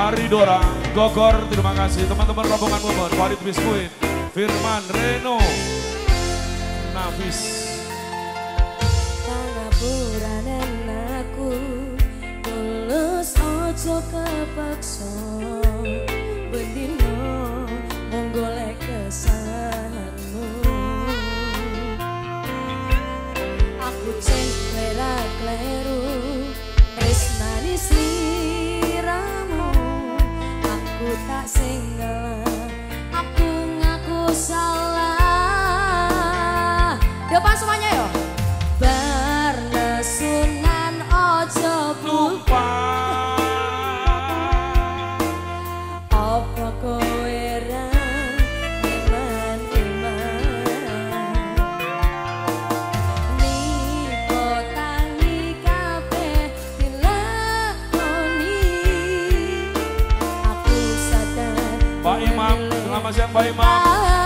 Maridora, Gogor, terima kasih. Teman-teman rombongan Bogor, Farid Biskuit, Firman, Reno, Nafis. Pangapuranen aku, tulus ojo kepaksa, bendino menggolek kesalahanmu. Aku cengklera kleru, tresnani sliramu. Aku tak singgah, aku ngaku salah. Depan semuanya yo. Bar nesunan ojo lupa. Apa kowe ra iman-iman, nipo tangi kabeh dilakoni. Aku sadar Pak Imam, selamat siang Pak Imam.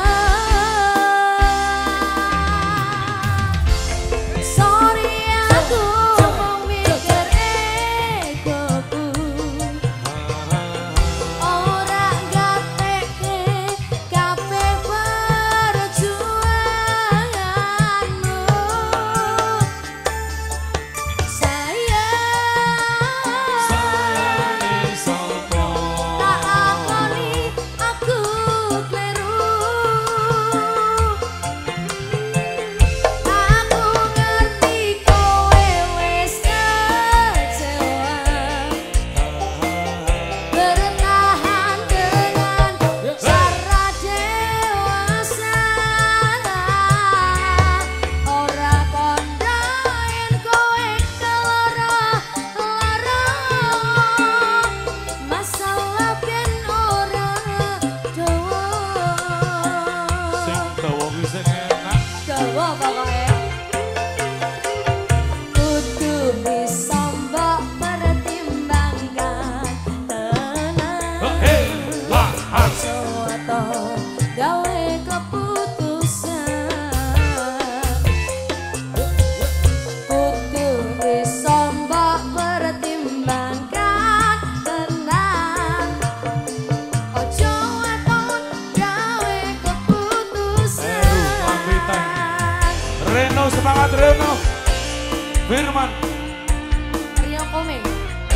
Reno, semangat Reno. Firman, Rio Komeng.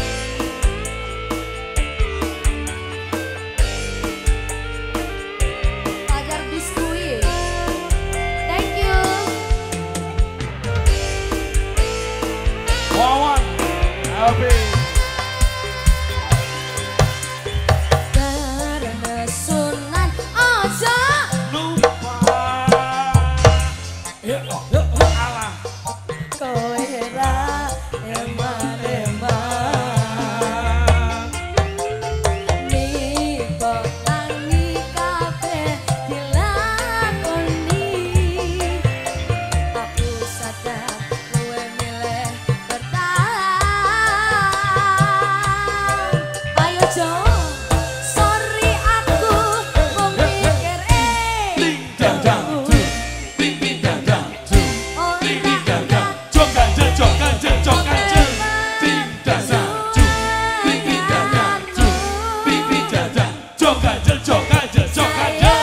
Fajar Biskuit. Thank you. Wawan, Elvi. Bernesunan ojo Lupa. Allah. kowe ra eman-eman, nipo tangi kabeh dilakoni. Aku sadar kowe milih bertahan. Ayo Jo, sorry aku mung mikir Ding dang dang du, ding ding dang dang du, ding ding dang dang. Jong ganjel, jong ganjel, jong ganjel. Ding dang dang du, ding ding dang dang du, ding ding dang dang. Jong ganjel, jong ganjel, jong ganjel.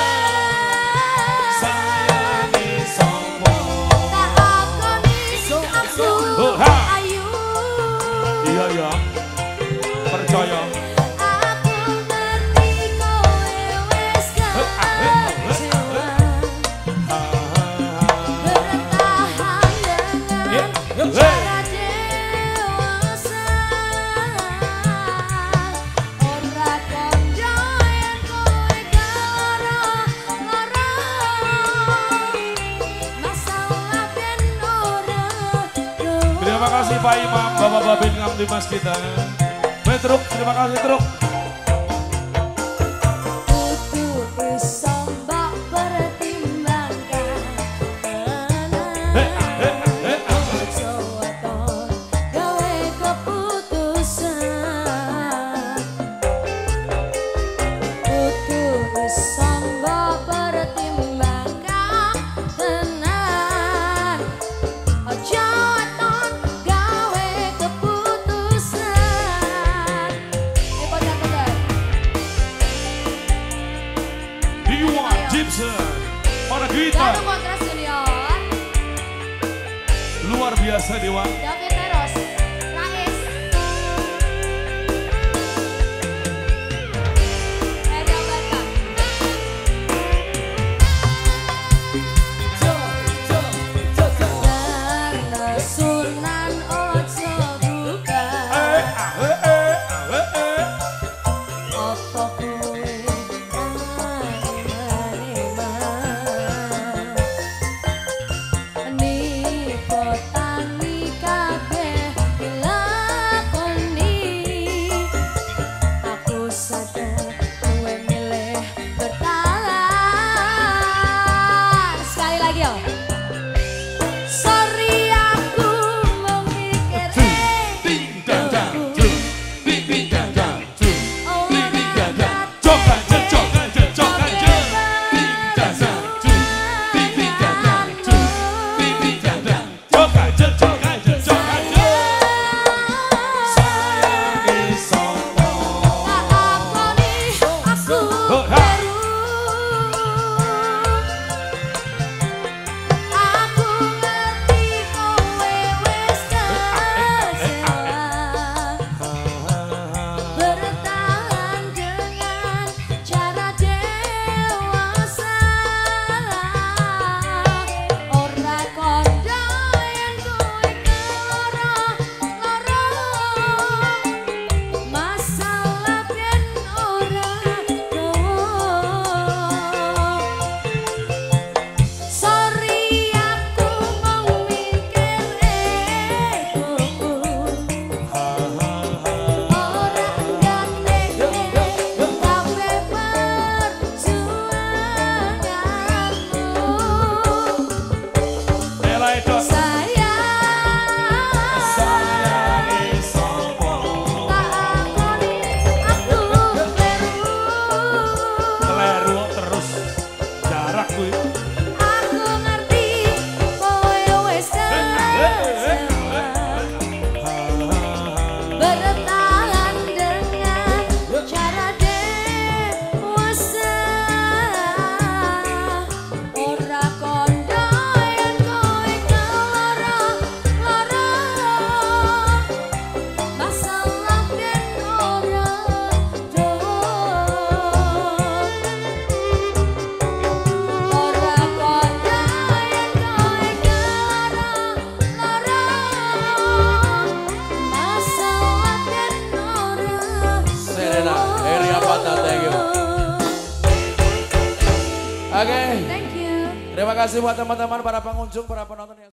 Sayangi sopo. tak akoni aku Oh, ha. ayu. Iya ya, percaya. Aku ngerti kowe wis kecewa, bertahan dengan cara dewasa. Ora kandha yen kowe keloro-loro, masalah ben ora dowo. Terima kasih Pak Imam, Bapak Babin Kamtimas kita. Truk, terima kasih Truk. Kudu iso mbok pertimbangkan tenan. Ojo waton gawe keputusan. Kudu iso mbok pertimbangkan tenan. Ojo waton gawe keputusan. biasa Dewa. David Teros, Rais, Eda Bata. Karena Sunan ojo buka. Apa kowe Oke. Thank you. Terima kasih buat teman-teman para pengunjung, para penonton yang